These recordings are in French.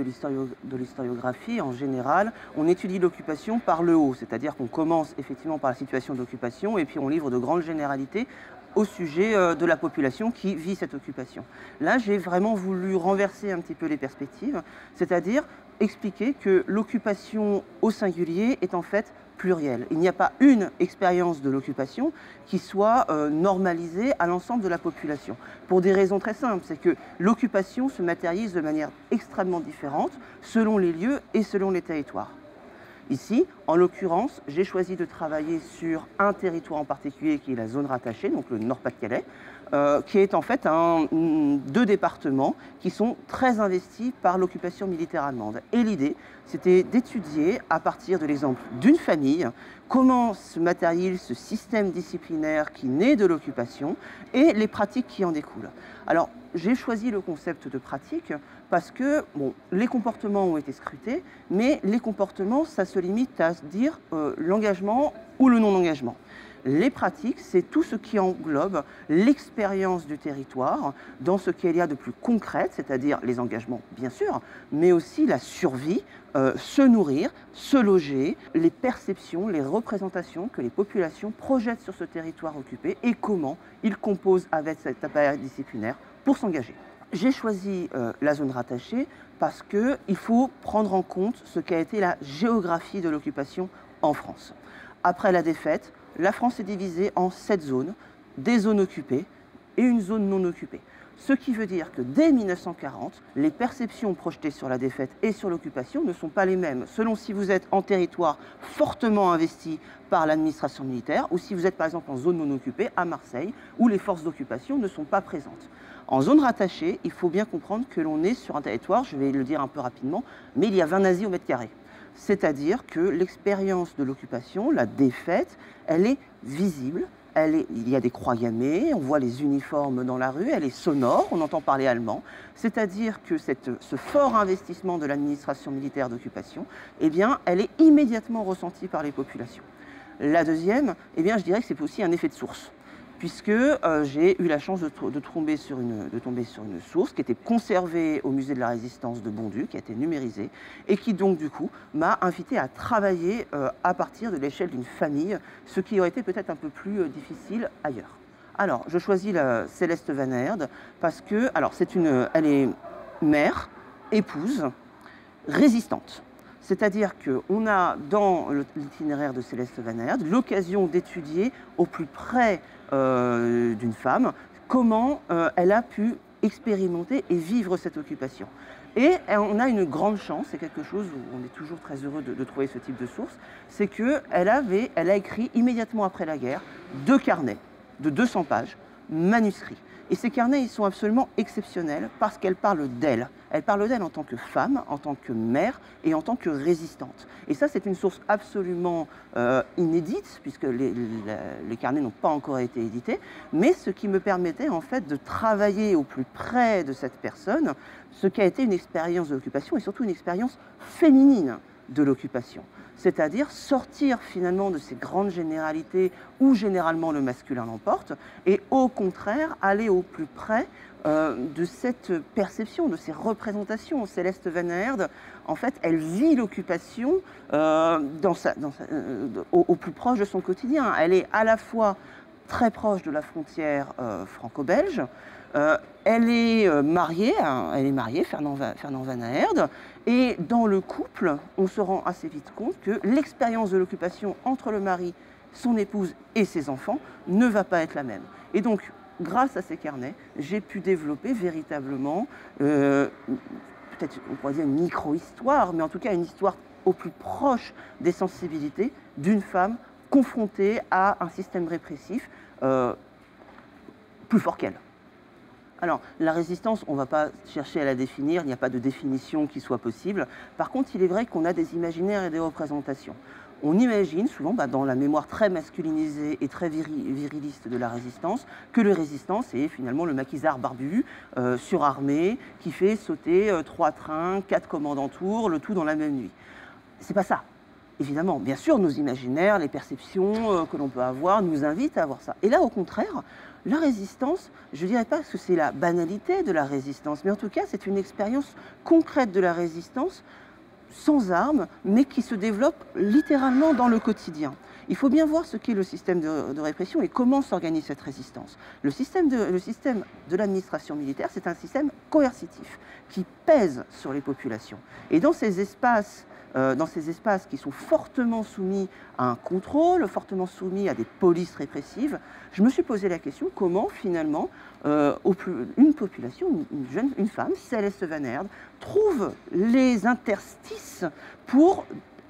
de l'historiographie, en général, on étudie l'occupation par le haut, c'est-à-dire qu'on commence effectivement par la situation d'occupation et puis on livre de grandes généralités au sujet de la population qui vit cette occupation. Là, j'ai vraiment voulu renverser un petit peu les perspectives, c'est-à-dire expliquer que l'occupation au singulier est en fait plurielle. Il n'y a pas une expérience de l'occupation qui soit normalisée à l'ensemble de la population. Pour des raisons très simples, c'est que l'occupation se matérialise de manière extrêmement différente selon les lieux et selon les territoires. Ici, en l'occurrence, j'ai choisi de travailler sur un territoire en particulier qui est la zone rattachée, donc le Nord-Pas-de-Calais, qui est en fait deux départements qui sont très investis par l'occupation militaire allemande. Et l'idée, c'était d'étudier, à partir de l'exemple d'une famille, comment se matérialise ce système disciplinaire qui naît de l'occupation et les pratiques qui en découlent. Alors, j'ai choisi le concept de pratique parce que bon, les comportements ont été scrutés, mais les comportements, ça se limite à dire l'engagement ou le non-engagement. Les pratiques, c'est tout ce qui englobe l'expérience du territoire dans ce qu'il y a de plus concret, c'est-à-dire les engagements, bien sûr, mais aussi la survie, se nourrir, se loger, les perceptions, les représentations que les populations projettent sur ce territoire occupé et comment ils composent avec cet appareil disciplinaire pour s'engager. J'ai choisi la zone rattachée parce qu'il faut prendre en compte ce qu'a été la géographie de l'occupation en France. Après la défaite, la France est divisée en 7 zones, des zones occupées et une zone non occupée. Ce qui veut dire que dès 1940, les perceptions projetées sur la défaite et sur l'occupation ne sont pas les mêmes, selon si vous êtes en territoire fortement investi par l'administration militaire ou si vous êtes par exemple en zone non occupée à Marseille, où les forces d'occupation ne sont pas présentes. En zone rattachée, il faut bien comprendre que l'on est sur un territoire, je vais le dire un peu rapidement, mais il y a 20 nazis au mètre carré. C'est-à-dire que l'expérience de l'occupation, la défaite, elle est visible, il y a des croix gammées, on voit les uniformes dans la rue, elle est sonore, on entend parler allemand. C'est-à-dire que ce fort investissement de l'administration militaire d'occupation, eh bien, elle est immédiatement ressentie par les populations. La deuxième, eh bien, je dirais que c'est aussi un effet de source, puisque j'ai eu la chance de tomber sur une source qui était conservée au musée de la Résistance de Bondu, qui a été numérisée, et qui donc du coup m'a invité à travailler à partir de l'échelle d'une famille, ce qui aurait été peut-être un peu plus difficile ailleurs. Alors, je choisis la Céleste Van Aerde parce que, alors elle est mère, épouse, résistante. C'est-à-dire qu'on a dans l'itinéraire de Céleste Van Aerde l'occasion d'étudier au plus près d'une femme comment elle a pu expérimenter et vivre cette occupation. Et on a une grande chance, c'est quelque chose où on est toujours très heureux de trouver ce type de source, c'est qu'elle a écrit immédiatement après la guerre 2 carnets de 200 pages, manuscrits. Et ces carnets, ils sont absolument exceptionnels parce qu'elle parle d'elle. Elle parle d'elle en tant que femme, en tant que mère et en tant que résistante. Et ça, c'est une source absolument inédite, puisque les carnets n'ont pas encore été édités, mais ce qui me permettait en fait de travailler au plus près de cette personne, ce qui a été une expérience de l'occupation et surtout une expérience féminine de l'occupation. C'est-à-dire sortir finalement de ces grandes généralités où généralement le masculin l'emporte et au contraire aller au plus près de cette perception, de ces représentations. Céleste Van Aerde, en fait, elle vit l'occupation au plus proche de son quotidien. Elle est à la fois très proche de la frontière franco-belge. Elle est mariée, Fernand Van Aerde, et dans le couple, on se rend assez vite compte que l'expérience de l'occupation entre le mari, son épouse et ses enfants ne va pas être la même. Et donc, grâce à ces carnets, j'ai pu développer véritablement, peut-être on pourrait dire une micro-histoire, mais en tout cas une histoire au plus proche des sensibilités d'une femme confrontée à un système répressif plus fort qu'elle. Alors, la résistance, on ne va pas chercher à la définir, il n'y a pas de définition qui soit possible. Par contre, il est vrai qu'on a des imaginaires et des représentations. On imagine souvent, dans la mémoire très masculinisée et très viriliste de la résistance, que le résistant, c'est finalement le maquisard barbu, surarmé, qui fait sauter 3 trains, 4 commandes en tour, le tout dans la même nuit. C'est pas ça. évidemment, bien sûr, nos imaginaires, les perceptions que l'on peut avoir nous invitent à avoir ça. Et là, au contraire, la résistance, je ne dirais pas que c'est la banalité de la résistance, mais en tout cas, c'est une expérience concrète de la résistance, sans armes, mais qui se développe littéralement dans le quotidien. Il faut bien voir ce qu'est le système de répression et comment s'organise cette résistance. Le système de l'administration militaire, c'est un système coercitif qui pèse sur les populations. Et dans ces espaces qui sont fortement soumis à un contrôle, fortement soumis à des polices répressives, je me suis posé la question comment finalement une population, une femme, Céleste Van Aerde, trouve les interstices pour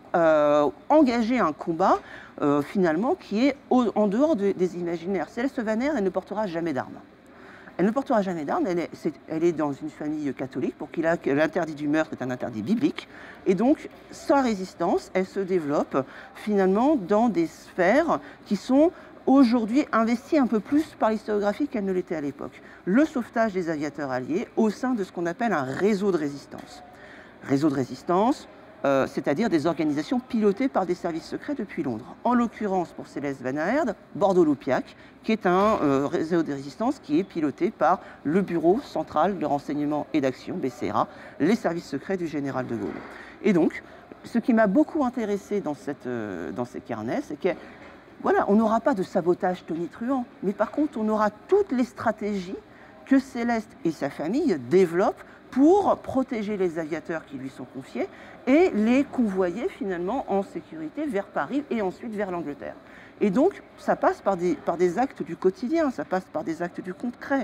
engager un combat finalement qui est en dehors des imaginaires. Céleste Van Aerde, elle ne portera jamais d'armes. Elle ne portera jamais d'armes, elle est dans une famille catholique pour qui l'interdit du meurtre est un interdit biblique. Et donc, sa résistance, elle se développe finalement dans des sphères qui sont aujourd'hui investies un peu plus par l'historiographie qu'elles ne l'étaient à l'époque. Le sauvetage des aviateurs alliés au sein de ce qu'on appelle un réseau de résistance. Réseau de résistance, c'est-à-dire des organisations pilotées par des services secrets depuis Londres. En l'occurrence, pour Céleste Van Aerde, Bordeaux-Loupiac, qui est un réseau de résistance qui est piloté par le Bureau central de renseignement et d'action, BCRA, les services secrets du général de Gaulle. Et donc, ce qui m'a beaucoup intéressé dans ces carnets, c'est que voilà, on n'aura pas de sabotage tonitruant, mais par contre, on aura toutes les stratégies que Céleste et sa famille développent pour protéger les aviateurs qui lui sont confiés et les convoyer finalement en sécurité vers Paris et ensuite vers l'Angleterre. Et donc, ça passe par des actes du quotidien, ça passe par des actes du concret.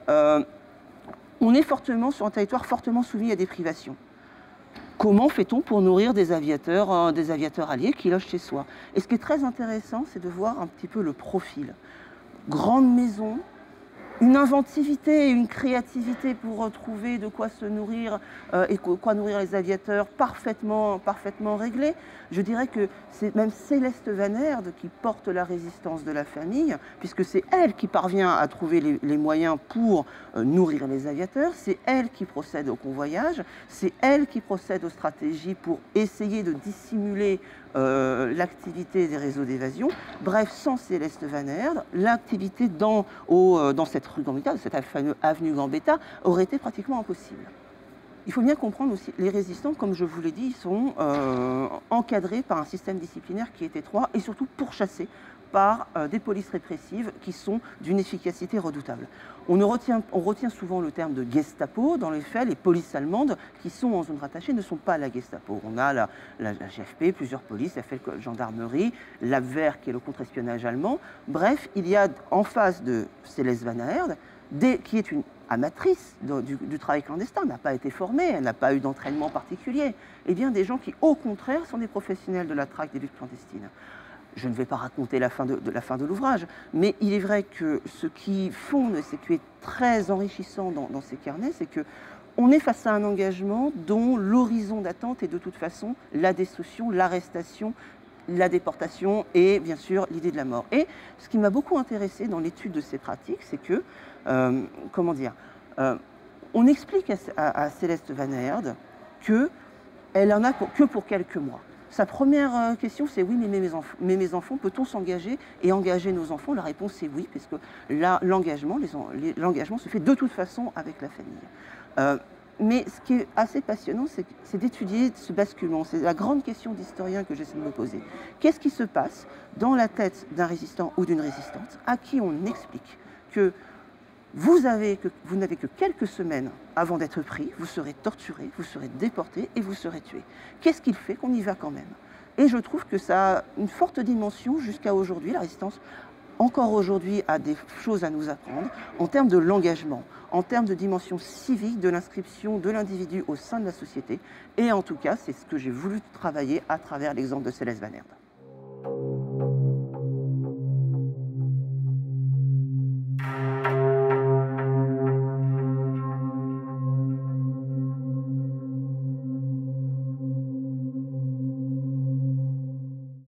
On est sur un territoire fortement soumis à des privations. Comment fait-on pour nourrir des aviateurs alliés qui logent chez soi? Et ce qui est très intéressant, c'est de voir un petit peu le profil. Grande maison, une inventivité et une créativité pour retrouver de quoi se nourrir et quoi nourrir les aviateurs parfaitement réglés. Je dirais que c'est même Céleste Van Aerde qui porte la résistance de la famille, puisque c'est elle qui parvient à trouver les moyens pour nourrir les aviateurs, c'est elle qui procède au convoyage, c'est elle qui procède aux stratégies pour essayer de dissimuler l'activité des réseaux d'évasion. Bref, sans Céleste Van Aerde, l'activité dans cette rue Gambetta, cette avenue Gambetta, aurait été pratiquement impossible. Il faut bien comprendre aussi, les résistants, comme je vous l'ai dit, sont encadrés par un système disciplinaire qui est étroit et surtout pourchassés par des polices répressives qui sont d'une efficacité redoutable. On retient souvent le terme de Gestapo. Dans les faits, les polices allemandes qui sont en zone rattachée ne sont pas la Gestapo. On a la GFP, plusieurs polices, la gendarmerie, l'Abwehr qui est le contre-espionnage allemand. Bref, il y a en face de Céleste Van Aerde, qui est une amatrice du travail clandestin, n'a pas été formée, elle n'a pas eu d'entraînement particulier, et bien des gens qui, au contraire, sont des professionnels de la traque des luttes clandestines. Je ne vais pas raconter la fin de l'ouvrage, mais il est vrai que ce qui fonde, ce qui est très enrichissant dans ces carnets, c'est qu'on est face à un engagement dont l'horizon d'attente est de toute façon la destruction, l'arrestation, la déportation et bien sûr l'idée de la mort. Et ce qui m'a beaucoup intéressé dans l'étude de ces pratiques, c'est que, on explique à Céleste Van Aerde qu'elle en a que pour quelques mois. Sa première question, c'est oui, mais mes enfants, peut-on s'engager et engager nos enfants? La réponse, c'est oui, parce que l'engagement se fait de toute façon avec la famille. Mais ce qui est assez passionnant, c'est d'étudier ce basculement. C'est la grande question d'historien que j'essaie de me poser. Qu'est-ce qui se passe dans la tête d'un résistant ou d'une résistante à qui on explique que vous n'avez que quelques semaines avant d'être pris, vous serez torturé, vous serez déporté et vous serez tué. Qu'est-ce qu'il fait qu'on y va quand même? Et je trouve que ça a une forte dimension jusqu'à aujourd'hui. La résistance, encore aujourd'hui, a des choses à nous apprendre en termes de l'engagement, en termes de dimension civique, de l'inscription de l'individu au sein de la société. Et en tout cas, c'est ce que j'ai voulu travailler à travers l'exemple de Céleste Van Aerde.